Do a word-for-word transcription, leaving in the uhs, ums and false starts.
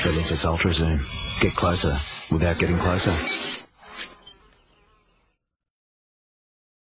Olympus Ultra Zoom. Get closer without getting closer.